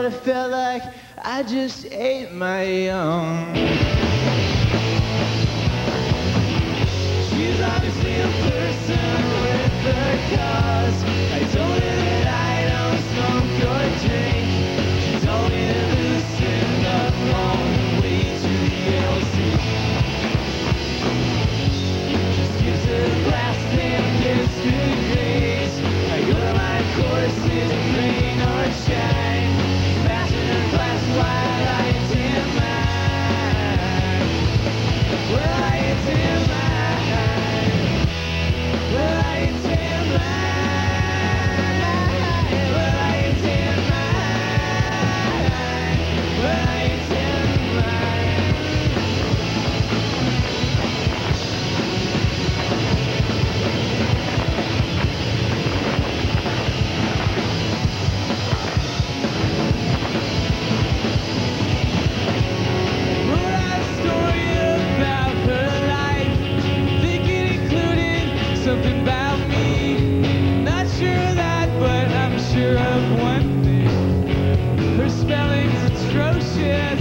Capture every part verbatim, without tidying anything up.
what it felt like. I just ate my young. She's obviously a person with a cause. I told her that I don't smoke or drink. She told me to loosen up on the way to the L C. Just gives her the blast and gives good grades. I go to my courses, rain or shine. Fashion her class while I attend mine. Well, I attend mine. Well, I attend mine. Well, I attend mine. Well, I attend mine. Wrote a story about her life, think it included something about me. Not sure of that, but I'm sure of one thing. Her spelling's atrocious.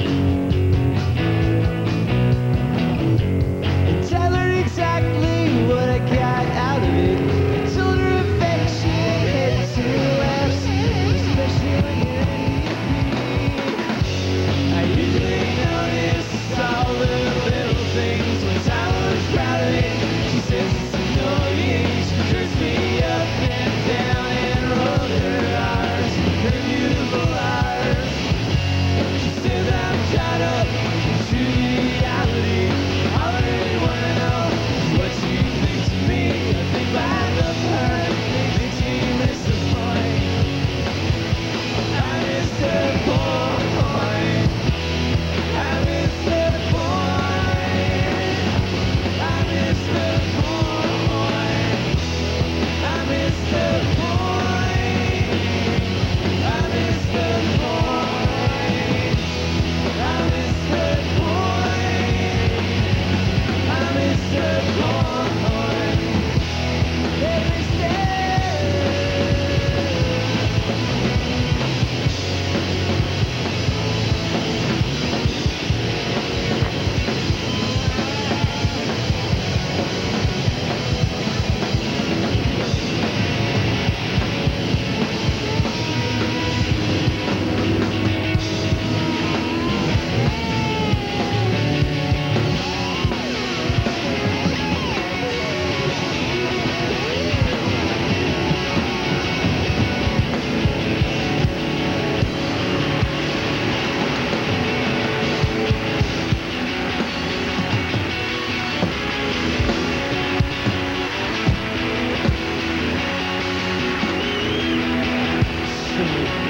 And tell her exactly what I got out of it. I told her affection had two F's, especially when you're in I usually notice all the little things. One time I was proud of it. She says it's annoying. She dressed me up and down and rolled her R's, her beautiful R's. She says I'm tied up to reality. All I really wanna know is what she thinks of me. I think I love her. It makes me miss the point. I miss her point. I miss the point. I miss the point. I miss the point. I miss the point. I miss the point. I miss the point. Every step. Thank you.